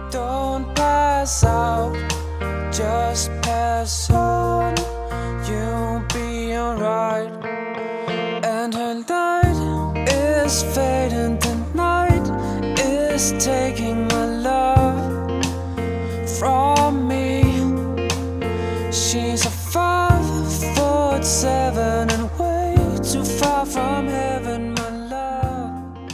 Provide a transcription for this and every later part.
Don't pass out, just pass on. You'll be alright. And her light is fading, the night is taking my love from me. She's a 5'7" and way too far from heaven, my love.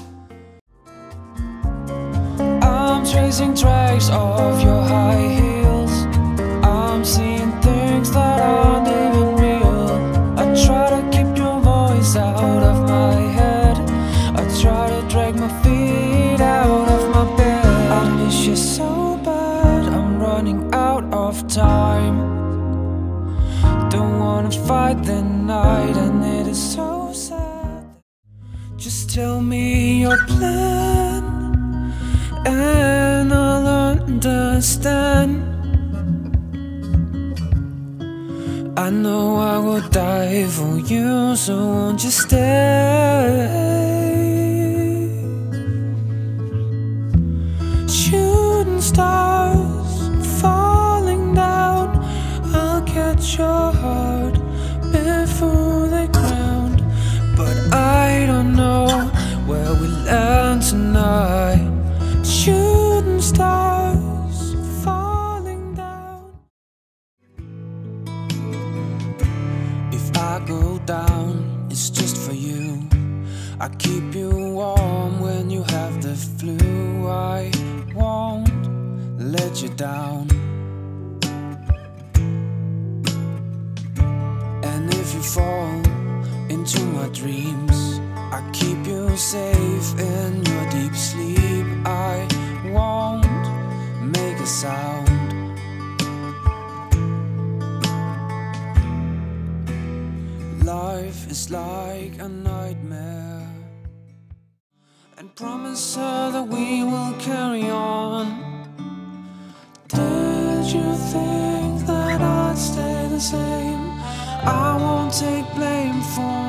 I'm tracing tracks of your high heels. I'm seeing things that aren't even real. I try to keep your voice out of my head. I try to drag my feet out of my bed. I miss you so bad, I'm running out of time. Don't wanna fight the night, and it is so sad. Just tell me your plan and I'll understand. I know I will die for you, so won't you stay? Shooting stars falling down, I'll catch your heart before they ground. But I don't know where we land tonight. Shooting stars falling down. If I go down, it's just for you. I keep you warm when you have the flu. I won't let you down. And if you fall into my dreams, I keep you safe in your deep sleep. I won't make a sound. Life is like a nightmare, and promise her that we will carry on. Did you think that I'd stay the same? I won't take blame for